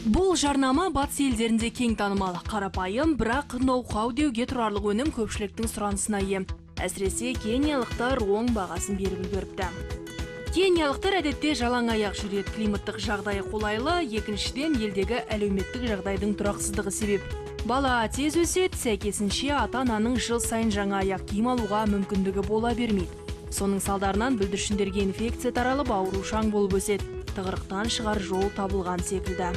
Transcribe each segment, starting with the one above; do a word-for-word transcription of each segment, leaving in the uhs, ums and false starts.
Бұл жарнама батыс елдерінде кең танымал, қарапайым, бірақ ноу-хау деуге тұрарлық өнім көпшіліктің сұранысына ие. Әсіресе кениялықтар оң бағасын беріп үлгеріпті. Кениялықтар әдетте жалаң аяқ жүреді, климаттық жағдайы қолайлы, екіншіден елдегі әлеуметтік жағдайдың тұрақсыздығы себеп. Бала тез өседі, сәйкесінше ата-ананың жыл сайын жаңа аяқ киім алуға мүмкіндігі бола бермейді. Соның салдарынан бүлдіршіндерге инфекция таралып, аурушаң болып өседі. Тығырықтан шығар жол табылған секілді.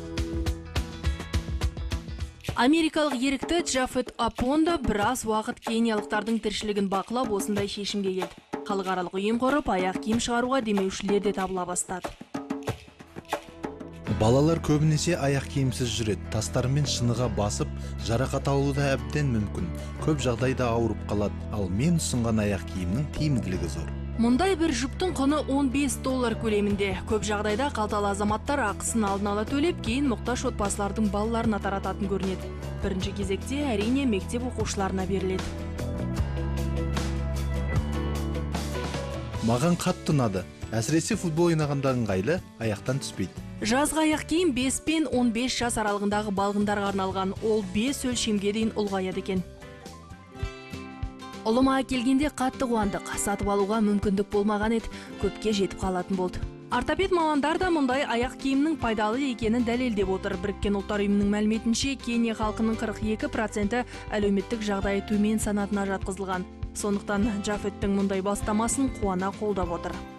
Америкалық ерікті Джаффет Апондо біраз уақыт кениялықтардың тіршілігін бақылап осындай шешімге келді. Халықаралық ұйым құрып, аяқ киім шығаруға демеушілер де табыла бастады. Балалар көбінесе аяқ киімсіз жүреді, тастар мен шыныға басып, жарақат алуы да әбден мүмкін. Көп жағдайда ауырып қалады, ал мен ұсынған аяқ киімнің тиімділігі зор. Мұндай бір жұптың құны он бес доллар көлемінде. Көп жағдайда қалталы азаматтар ақысын алдын ала төлеп, кейін мұқтаж отбасылардың балаларына тарататын көрінеді. Бірінші кезекте әрине мектеп оқушыларына беріледі. Маған қатты ұнады. Әсіресе футбол ойнағанда ыңғайлы, аяқтан түспейді. Жазғы аяқ киім бес пен он бес жас аралығындағы балғындарға арналған, ол бес өлшемге дейін ұлғаяды екен. Ұлыма келгенде қатты қуандық, сатып алуға мүмкіндік болмаған еді, көпке жетіп қалатын болды. Ортопед мамандар да мұндай аяқ киімнің пайдалы екенін дәлелдеп отыр. Біріккен ұлттар ұйымының мәліметінше, Кения халқының қырық екі проценті әлеуметтік жағдайы төмен санатына жатқызылған. Сондықтан Джаффеттің мұндай бастамасын қуана қолдап отыр.